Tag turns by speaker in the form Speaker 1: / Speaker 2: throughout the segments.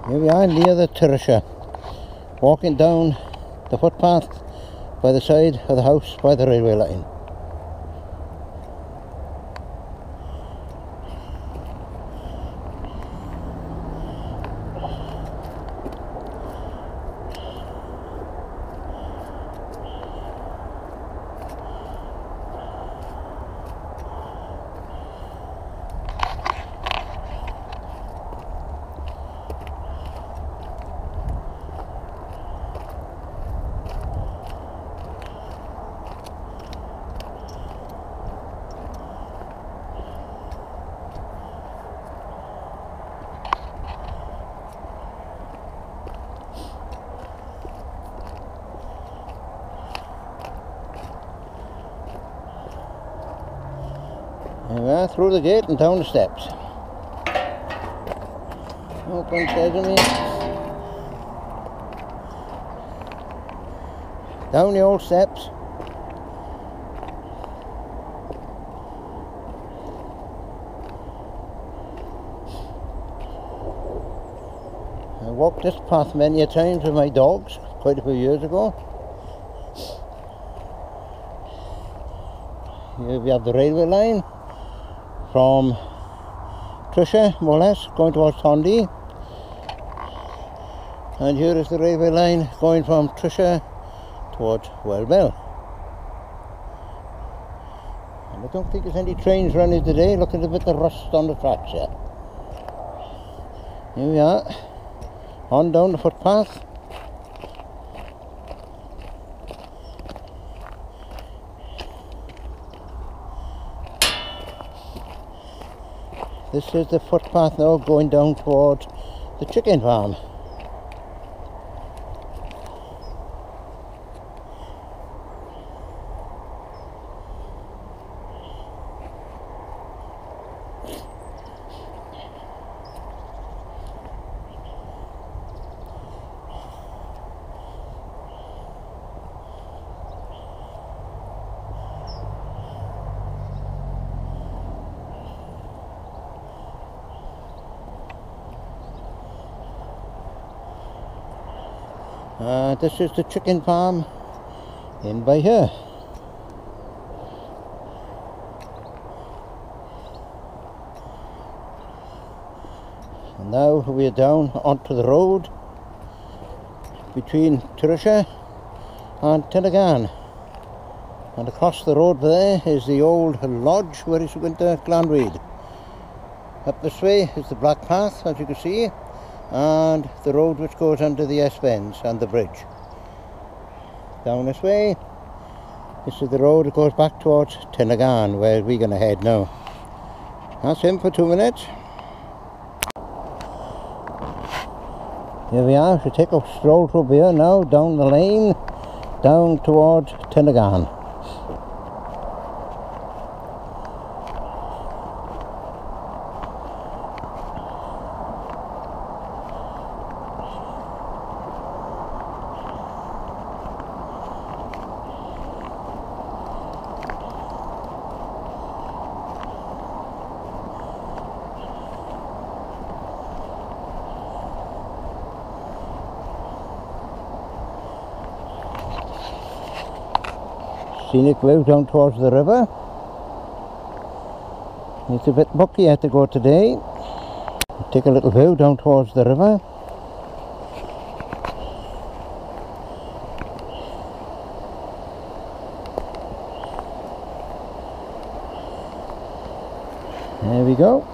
Speaker 1: Here we are near the Ty Risha, walking down the footpath by the side of the house by the railway line. Here we are, through the gate and down the steps. Open sesame. Down the old steps. I walked this path many a times with my dogs, quite a few years ago. Here we have the railway line from Ty Risha, more or less, going towards Swanee. And here is the railway line going from Ty Risha towards Wellbell. And I don't think there's any trains running today. Look at a bit of rust on the tracks here. Here we are, on down the footpath. This is the footpath now going down towards the chicken farm. This is the chicken farm in by here. And now we are down onto the road between Ty Risha and Tinnagan. And across the road there is the old lodge where it's going to Glanreed. Up this way is the black path, as you can see, and the road which goes under the S-bends and the bridge. Down this way, this is the road that goes back towards Tinnagan, where we're going to head now. That's him for 2 minutes. Here we are, we take a stroll through here now, down the lane, down towards Tinnagan. Scenic view down towards the river. It's a bit mucky to go today. Take a little view down towards the river. There we go.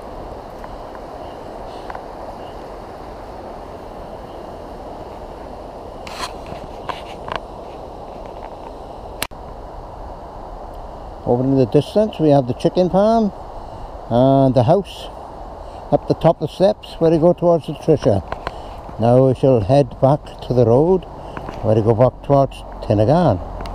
Speaker 1: Over in the distance we have the chicken farm and the house up the top of the steps where we go towards the Ty Risha. Now we shall head back to the road where we go back towards Tinnagan.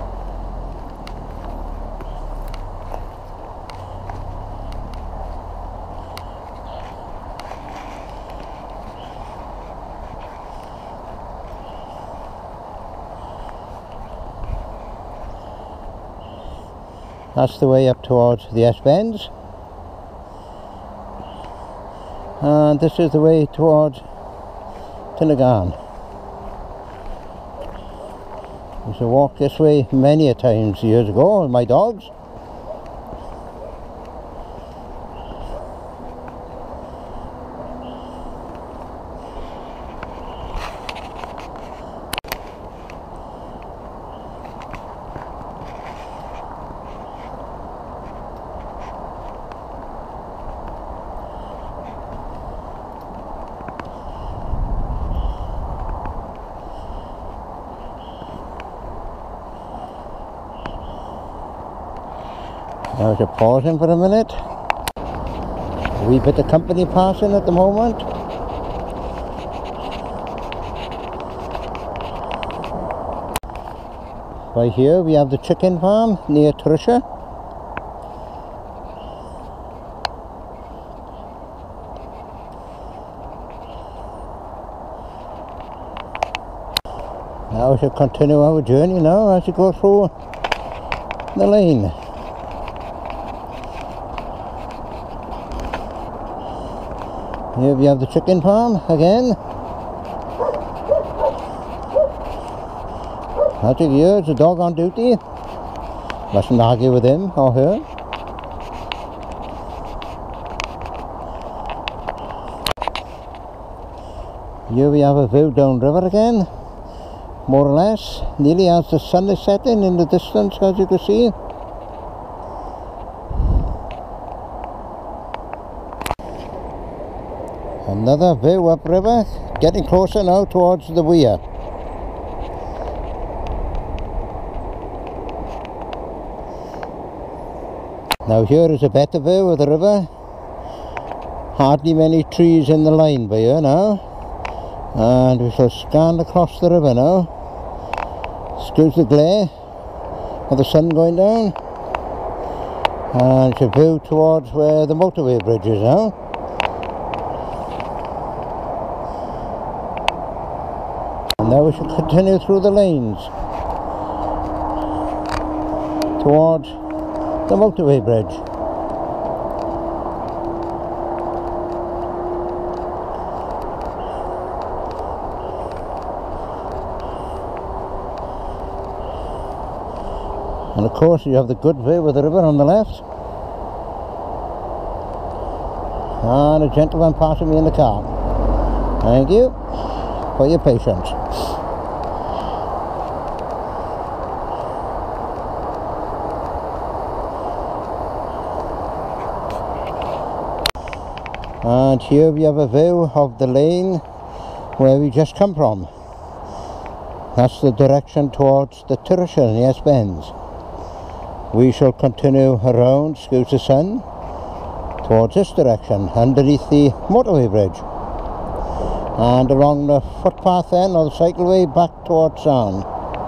Speaker 1: That's the way up towards the S-bends. And this is the way towards Tinnagan. I used to walk this way many a times years ago with my dogs. Now we're pausing for a minute. A wee bit of company passing at the moment. Right here we have the chicken farm near Ty Risha. Now we shall continue our journey now as we go through the lane. Here we have the chicken farm again. Magic here, it's a dog on duty. Mustn't argue with him or her. Here we have a view down river again, more or less, nearly as the sun is setting in the distance, as you can see. Another view upriver, getting closer now towards the weir. Now here is a better view of the river. Hardly many trees in the line by here now. And we shall scan across the river now. Excuse the glare of the sun going down. And it's a view towards where the motorway bridge is now. And now we shall continue through the lanes towards the motorway bridge. And of course you have the good view of the river on the left. And a gentleman passing me in the car. Thank you for your patience. And here we have a view of the lane where we just come from. That's the direction towards the Ty Risha near Bends. We shall continue around, excuse the sun, towards this direction, underneath the motorway bridge. And along the footpath then, or the cycleway, back towards Sarn.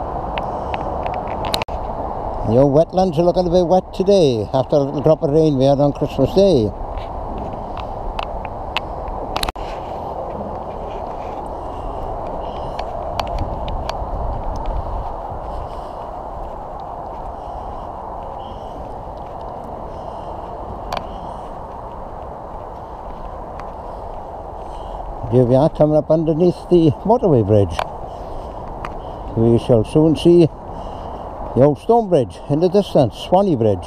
Speaker 1: The old wetlands are looking a bit wet today, after a little drop of rain we had on Christmas Day. Here we are coming up underneath the motorway bridge. We shall soon see the old stone bridge in the distance, Swanee bridge.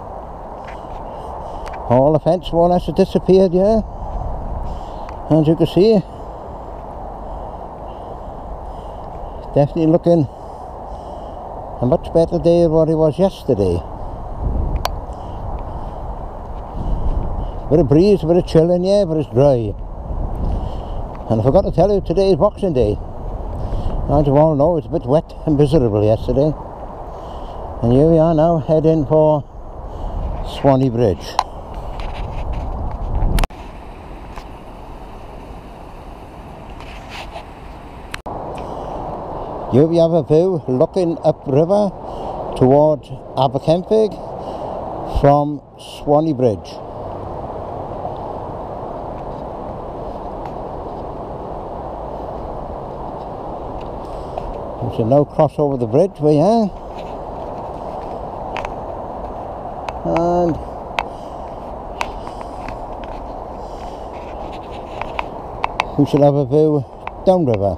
Speaker 1: All the fence more or less has disappeared here, as you can see. Definitely looking a much better day than what it was yesterday. Bit of breeze, a bit of chill in here, but it's dry. And I forgot to tell you, today is Boxing Day. As you all know, it's a bit wet and miserable yesterday. And here we are now, heading for Swanee Bridge. Here we have a view looking upriver towards Aberkenfig from Swanee Bridge. We shall now cross over the bridge we are. And we shall have a view downriver.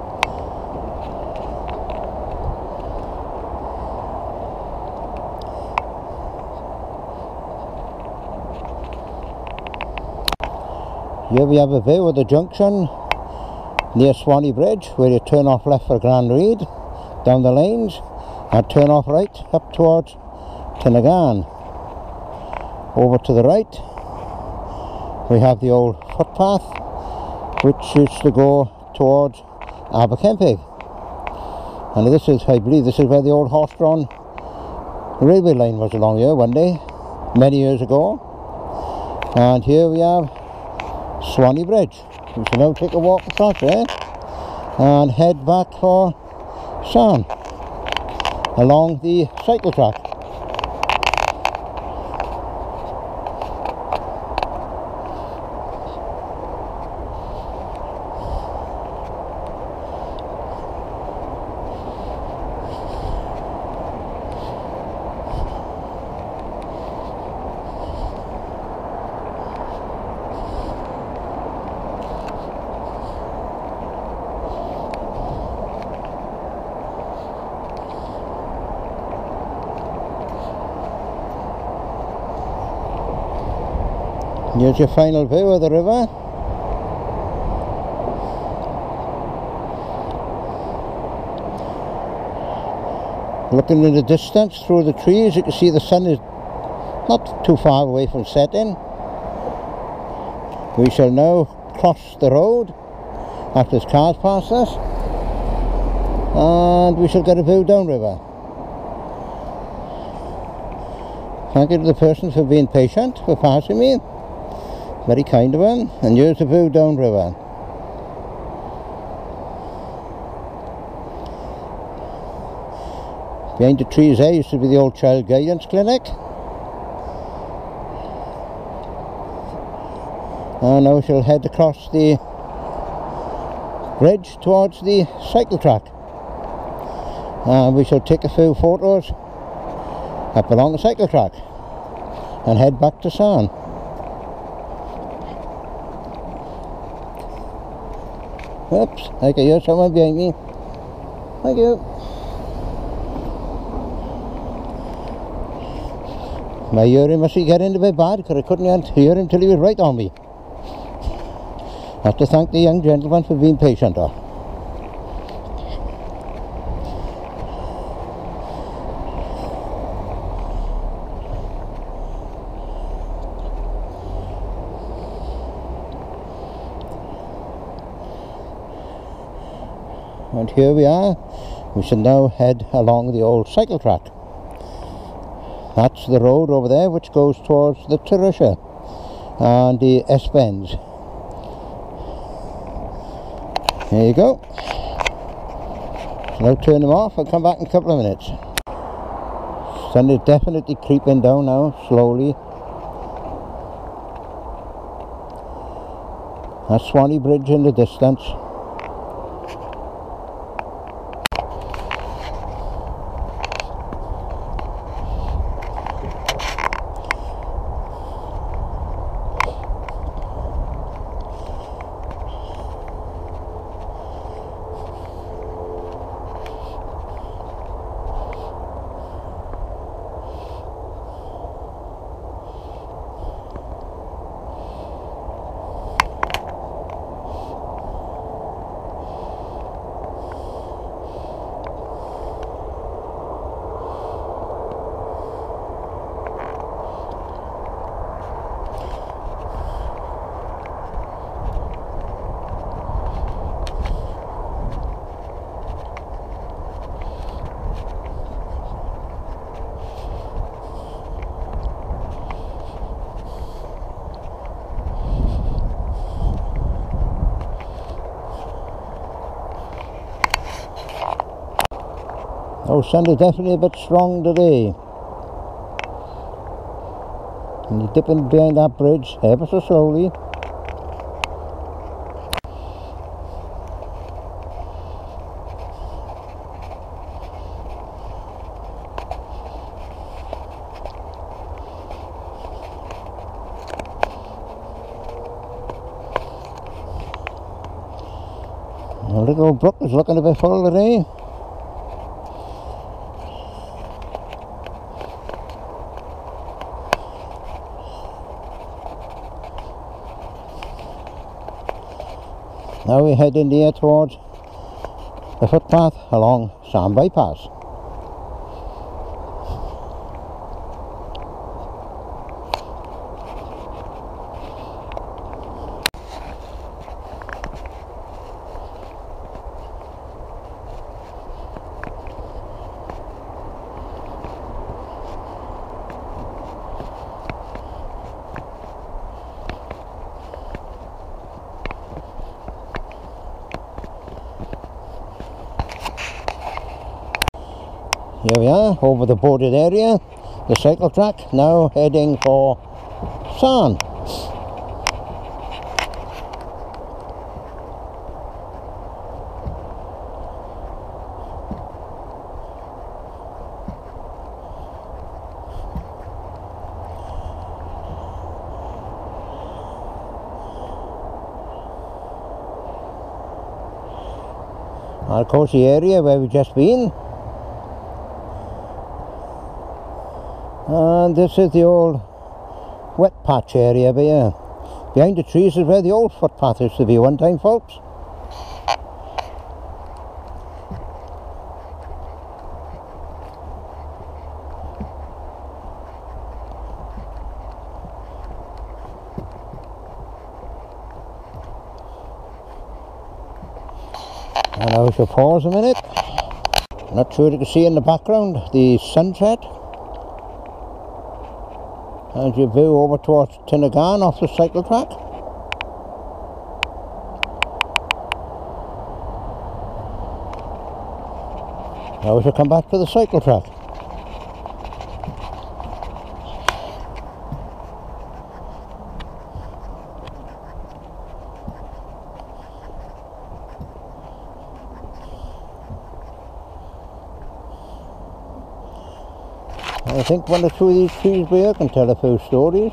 Speaker 1: Here we have a view of the junction near Swanee Bridge, where you turn off left for Grand Reed, down the lanes, and turn off right up towards Tinnagan. Over to the right we have the old footpath which used to go towards Aberkenpig, and this is, I believe this is where the old horse-drawn railway line was along here one day, many years ago. And here we have Swanee Bridge. We shall now take a walk across there and head back for Sarn along the cycle track. Here's your final view of the river. Looking in the distance through the trees, you can see the sun is not too far away from setting. We shall now cross the road after this cars pass us, and we shall get a view downriver. Thank you to the persons for being patient, for passing me. Very kind of them. And here's the view downriver. Behind the trees there used to be the old child guidance clinic. And now we shall head across the bridge towards the cycle track. And we shall take a few photos up along the cycle track and head back to Sarn. Oops, I can hear someone behind me. Thank you. My hearing must be getting a bit bad because I couldn't hear him till he was right on me. I have to thank the young gentleman for being patient though. And here we are. We shall now head along the old cycle track. That's the road over there which goes towards the Ty Risha and the S-Bends. There you go. Now turn them off and come back in a couple of minutes. Sun is definitely creeping down now, slowly. That's Swanee Bridge in the distance. Oh, sun is definitely a bit strong today. And you're dipping behind that bridge ever so slowly. little brook is looking a bit full today. Now we head in here towards the footpath along Sarn Bypass. Here we are, over the boarded area, the cycle track, now heading for Sarn. And of course the area where we've just been. And this is the old wet patch area here. Behind the trees is where the old footpath used to be one time, folks. And now we shall pause a minute. Not sure you can see in the background the sunset. And you view over towards Tinnagan off the cycle track. Now we shall come back to the cycle track. I think one or two of these trees here can tell a few stories.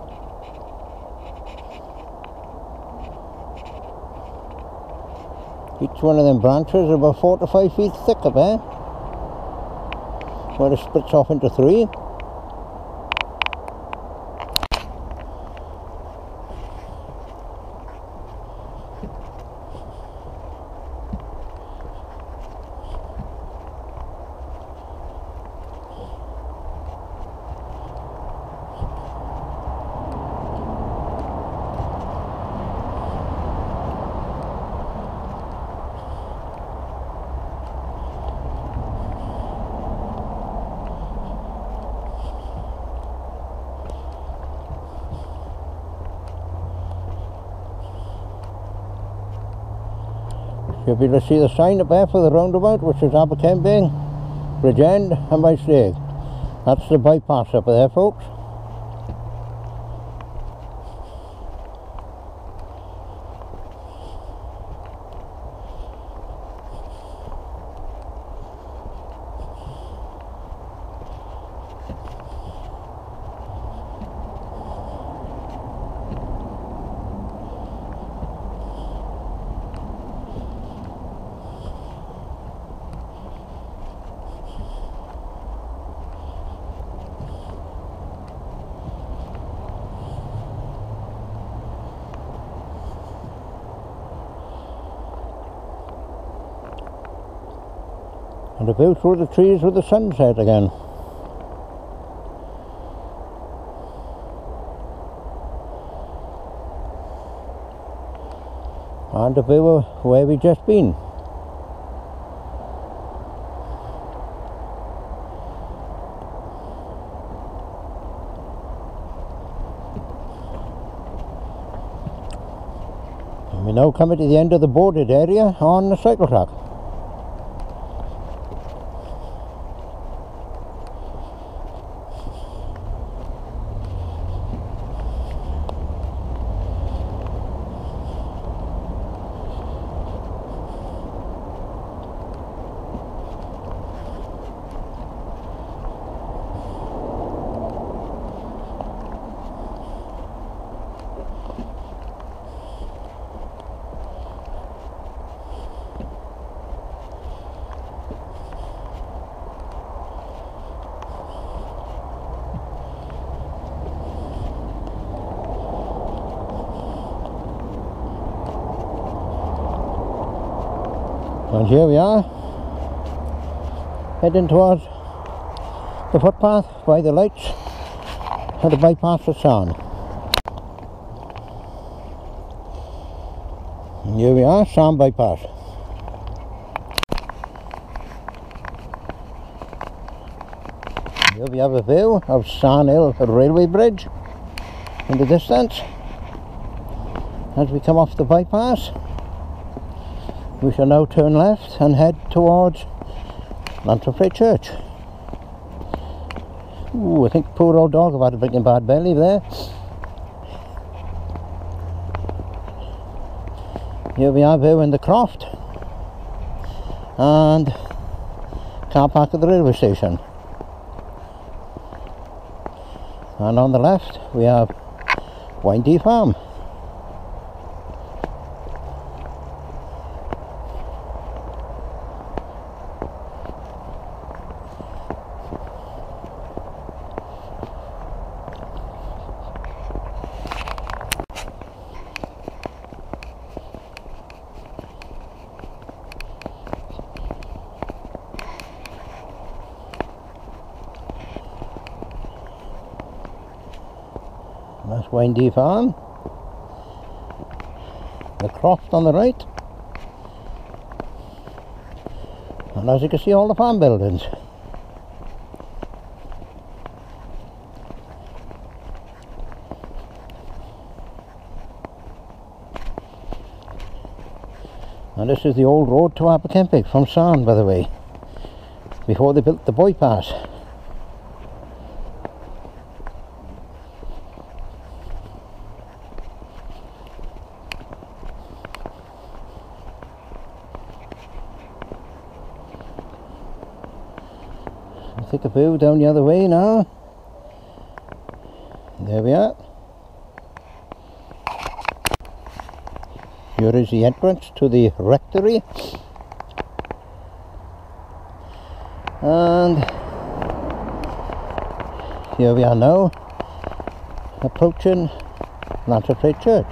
Speaker 1: Each one of them branches are about 4 to 5 feet thick up there, where it splits off into three. You'll be able to see the sign up there for the roundabout, which is Abercrombie, Bridgend and Bystag. That's the bypass up there, folks. And a view through the trees with the sunset again. And a view of where we've just been. And we're now coming to the end of the boarded area on the cycle track. And here we are, heading towards the footpath by the lights at the bypass for Sarn. And here we are, Sarn bypass. Here we have a view of Sarn Hill railway bridge in the distance. As we come off the bypass, we shall now turn left and head towards Llantrafray Church. Ooh, I think poor old dog have had a big and bad belly there. Here we are viewing the croft and car park at the railway station. And on the left we have Windy Farm. That's Windy Farm. The croft on the right. And as you can see, all the farm buildings. And this is the old road to Aberkenfig from Sarn, by the way, before they built the bypass. Take a view down the other way now. There we are. Here is the entrance to the rectory. And here we are now, approaching Llantrafray Church.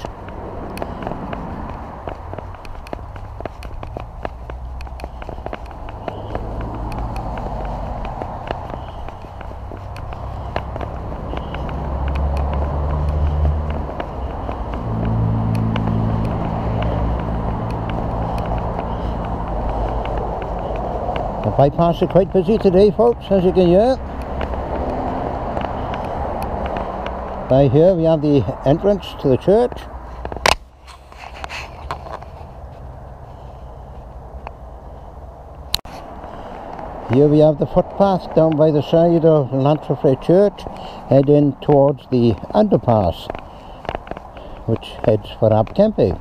Speaker 1: The bypass is quite busy today, folks, as you can hear. By here we have the entrance to the church. Here we have the footpath down by the side of Llantrafray Church, heading towards the underpass, which heads for Aberkenfig.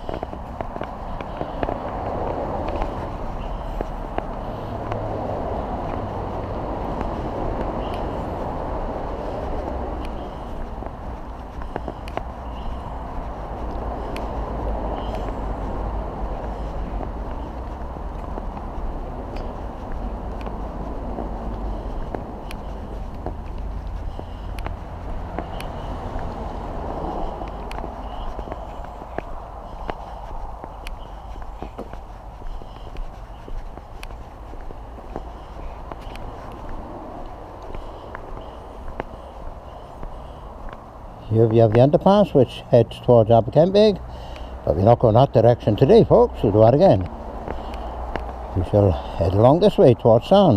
Speaker 1: Here we have the underpass which heads towards Aberkenfig, but we're not going that direction today, folks. We'll do that again. We shall head along this way towards Sarn.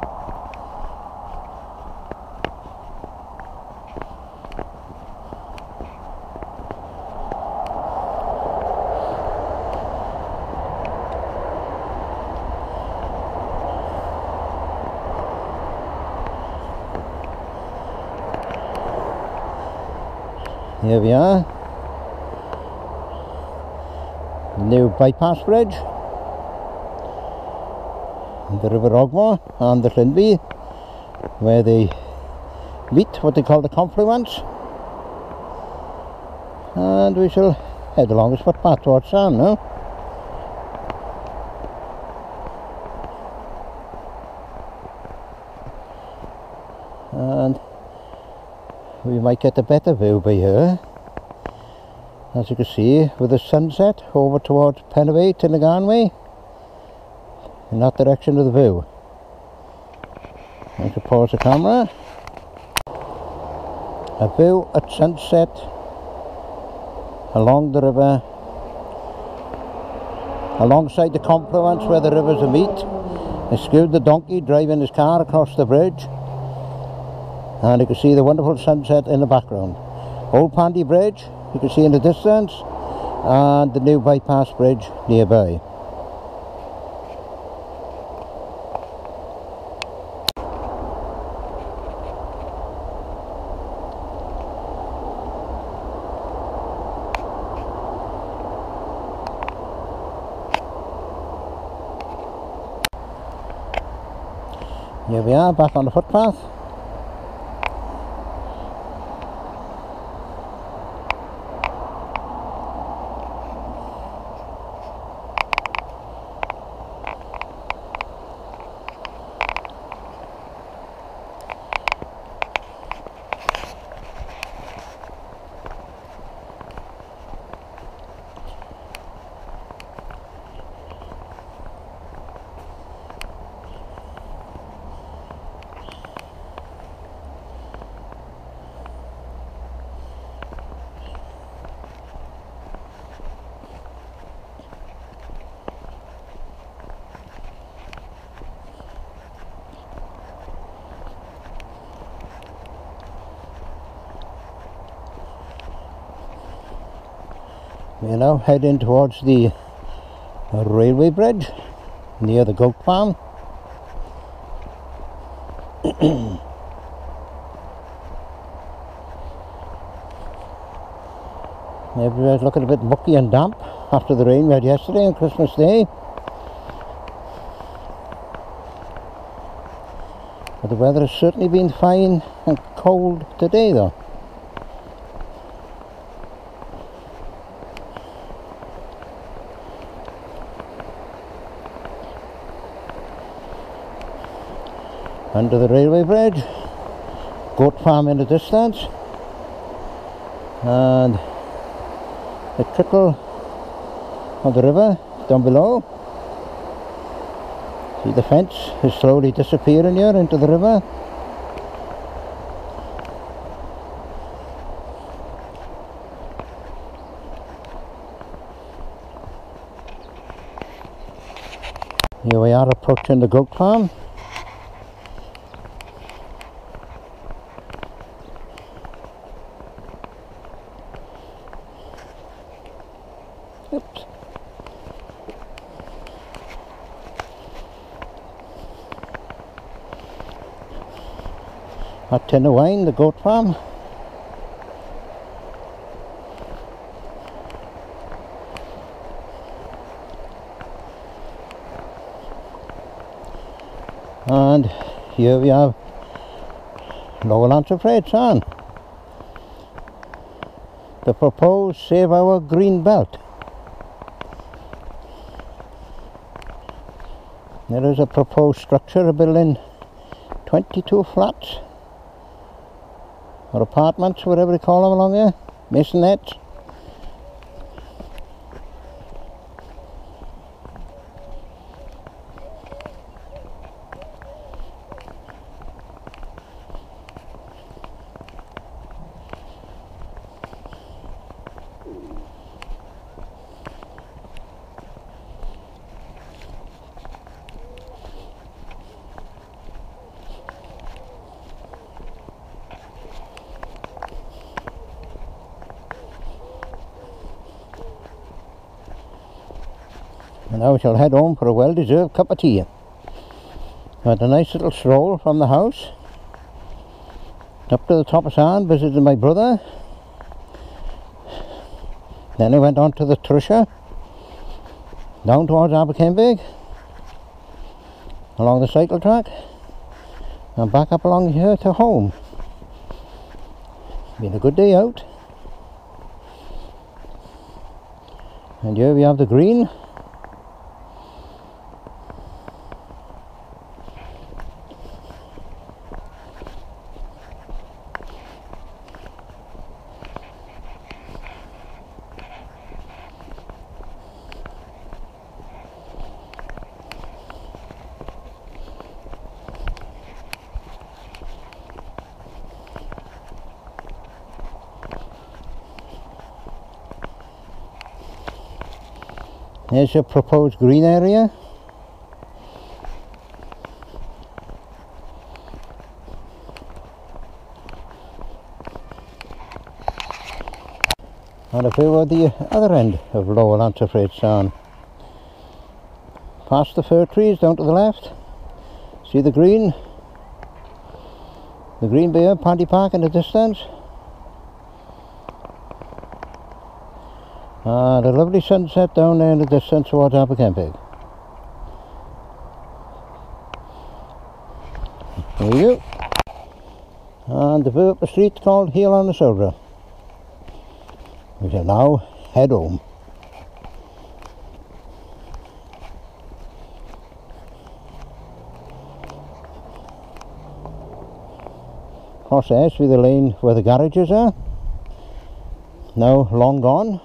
Speaker 1: Here we are, new bypass bridge, the River Ogmore and the Llinby, where they meet, what they call the confluence, and we shall head along this footpath towards Sarn now. And we might get a better view by here, as you can see, with the sunset over towards Penaway, Tinnagarnway. in that direction of the view. I can pause the camera. A view at sunset along the river, alongside the confluence where the rivers meet. Excuse the donkey driving his car across the bridge, and you can see the wonderful sunset in the background. Old Pandy Bridge you can see in the distance, and the new bypass bridge nearby. Here we are, back on the footpath. We're now heading towards the railway bridge near the goat farm. Everywhere's looking a bit mucky and damp after the rain we had yesterday on Christmas Day. But the weather has certainly been fine and cold today though. Under the railway bridge, goat farm in the distance, and the trickle of the river down below. See, the fence is slowly disappearing here into the river. Here we are approaching the goat farm. Oops. At Tin of Wine, the goat farm. And here we have Lower Lancerfraid, Sarn. The proposed Save Our Green Belt. There is a proposed structure, a building 22 flats or apartments, whatever they call them along here, masonettes. And now we shall head home for a well-deserved cup of tea. We had a nice little stroll from the house up to the top of Sarn, visited my brother. Then I went on to the Risha, down towards Aberkenbig, along the cycle track, and back up along here to home. Been a good day out. And here we have the green. There's your proposed green area. And a view at the other end of Lower Lancefraid Sarn. Past the fir trees down to the left. See the green? The green beer, Paddy Park in the distance. And a lovely sunset down there in the distance towards Aberkenpig. There you go. And the view up the street called Heel on the Silver. We shall now head home. Across there, see the lane where the garages are. Now long gone.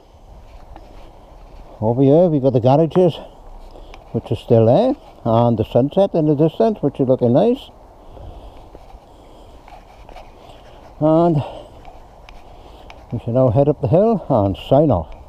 Speaker 1: Over here we've got the garages, which are still there, and the sunset in the distance, which is looking nice. And we shall now head up the hill and sign off.